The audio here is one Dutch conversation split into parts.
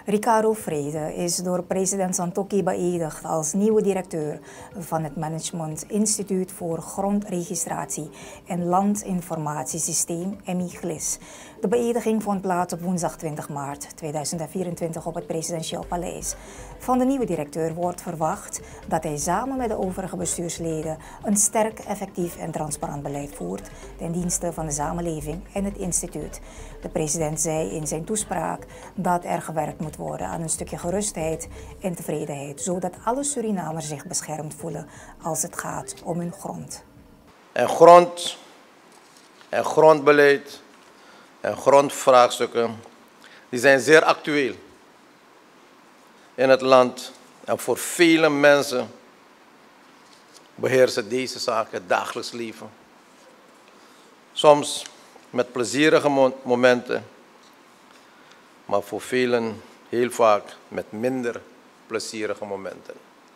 Ricardo Vrede is door president Santokhi beëdigd als nieuwe directeur van het Management Instituut voor Grondregistratie en Landinformatiesysteem MIGLIS. De beëdiging vond plaats op woensdag 20 maart 2024 op het Presidentieel Paleis. Van de nieuwe directeur wordt verwacht dat hij samen met de overige bestuursleden een sterk, effectief en transparant beleid voert ten dienste van de samenleving en het instituut. De president zei in zijn toespraak dat er gewerkt moet worden aan een stukje gerustheid en tevredenheid, zodat alle Surinamers zich beschermd voelen als het gaat om hun grond. En grondbeleid en grondvraagstukken die zijn zeer actueel in het land en voor vele mensen beheersen deze zaken het dagelijks leven. Soms met plezierige momenten, maar voor velen heel vaak met minder plezierige momenten.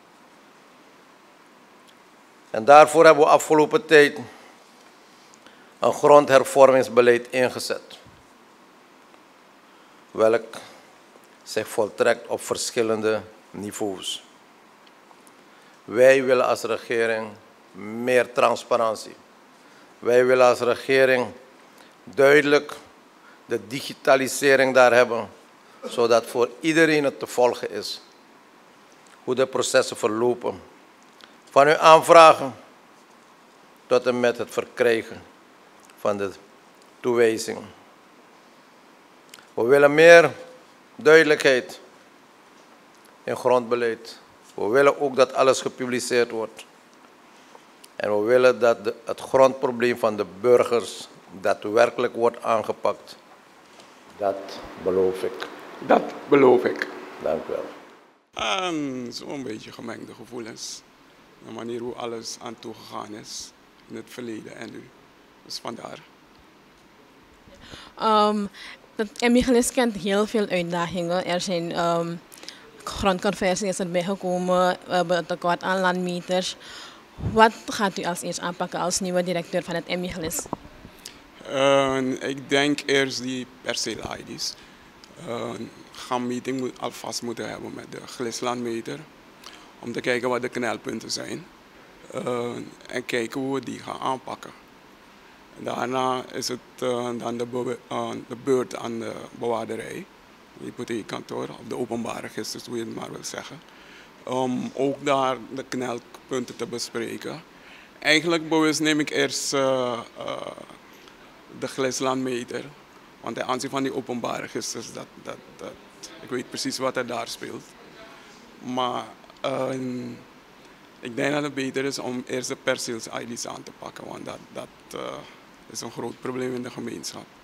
En daarvoor hebben we afgelopen tijd een grondhervormingsbeleid ingezet, welk zich voltrekt op verschillende niveaus. Wij willen als regering meer transparantie. Wij willen als regering duidelijk de digitalisering daar hebben, zodat voor iedereen het te volgen is hoe de processen verlopen. Van uw aanvragen tot en met het verkrijgen van de toewijzingen. We willen meer duidelijkheid in grondbeleid. We willen ook dat alles gepubliceerd wordt. En we willen dat het grondprobleem van de burgers daadwerkelijk wordt aangepakt. Dat beloof ik. Dat beloof ik. Dank u wel. Zo'n beetje gemengde gevoelens. De manier hoe alles aan toegegaan is in het verleden en nu. Dus vandaar. Het MIGLIS kent heel veel uitdagingen. Er zijn grondconversies erbij gekomen, we hebben een tekort aan landmeters. Wat gaat u als eerst aanpakken als nieuwe directeur van het MIGLIS? Ik denk eerst die perceel-ID's. Gaan meeting alvast moeten hebben met de GLIS-landmeter. Om te kijken wat de knelpunten zijn. En kijken hoe we die gaan aanpakken. Daarna is het dan de beurt aan de bewaarderij, de hypotheekkantoor, of de openbare registers, hoe je het maar wil zeggen. Om ook daar de knelpunten te bespreken. Eigenlijk bewust neem ik eerst de GLIS-landmeter. Want ten aanzien van die openbare registers, ik weet precies wat er daar speelt. Maar ik denk dat het beter is om eerst de perceels-ID's aan te pakken, want dat is een groot probleem in de gemeenschap.